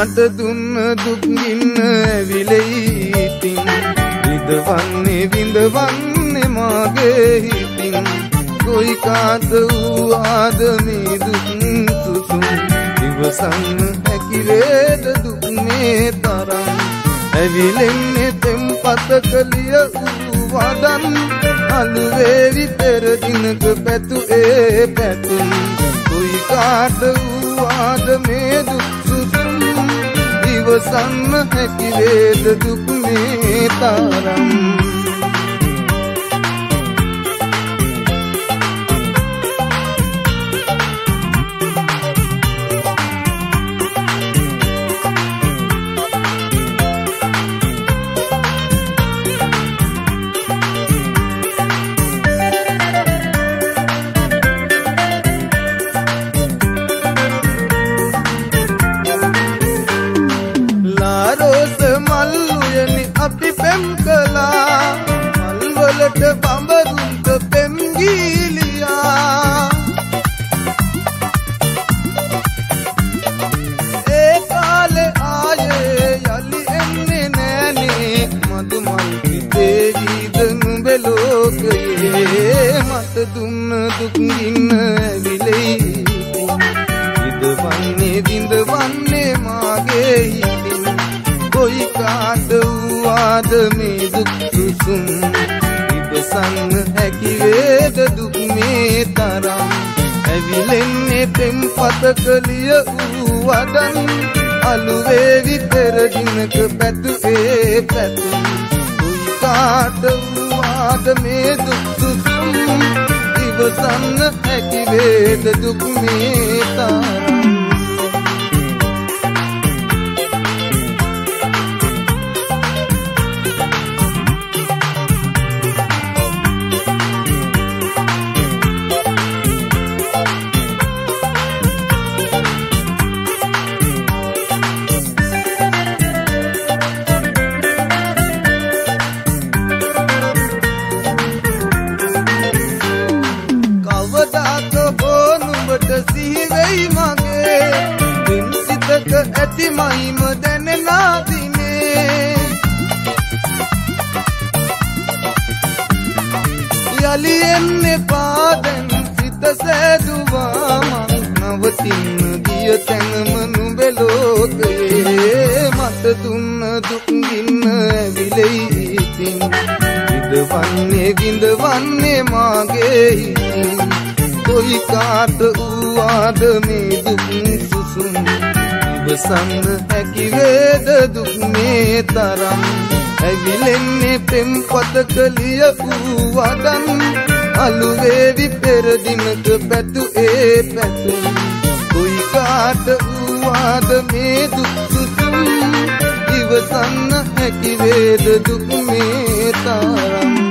මට දුන්න දුක් ගින්න ඇවිලෙයි ඉතින් විඳවන්නේ විඳවන්නේ මාගේ හිතින් කොයි කාද වූාද මේ දුක් සුසුම් ඉවසන්න හැකි වේද දුක් මේ තරම් ඇවිලෙන්නේ තෙම්පතක ලිය වූ වදන් අලු වේවි පෙර දිනක පැතු ඒ පැතුම් කොයි කාද වූාද මේ දුක් සුසුම් ඉවසන්න හැකි වේද දුක් මේ තරම් අපි පෙම් කළා මල්වලට බඹරුන්ට පෙම් ගීලියා ඒ කාලේ ආයේ යලි එන්නේ නෑනේ මදු මල් පිටේ ගීත නුඹේ ලෝකයේ මට දුන්න දුක් ගින්න ඇවිලෙයි විඳවන්නේ විඳවන්නේ මාගේ හිතින් කොයි කාද වූාද මේ දුක් සුසුම් ඉවසන්න හැකි වේද දුක් මේ තරම් ඇවිලෙන්නේ තෙම්පතක ලිය වූ වදන් අලු වේවි පෙර දිනක පැතු ඒ පැතුම් කොයි කාද වූාද මේ දුක් සුසුම් ඉවසන්න හැකි වේද දුක් මේ තරම් සිහිවෙයි මගේ පින්සිතක ඇති මහිම දැනෙනා දිනේ යලි එන්නේ පාදෙන් සිත සෑදුවා මං නවතින්න ගිය තැනම නුඹේ ලෝකයේ මට දුන්න දුක් ගින්න ඇවිලෙයි ඉතින් විඳවන්නේ විඳවන්නේ මාගේ හිතින් කොයි කාද වූාද මේ දුක් සුසුම් ඉවසන්න හැකි වේද දුක් මේ තරම් ඇවිලෙන්නේ තෙම්පතක ලිය වූ වදන් අලු වේවි පෙර දිනක පැතු ඒ පැතුම් කොයි කාද වූාද මේ දුක් සුසුම් ඉවසන්න හැකි වේද දුක් මේ තරම්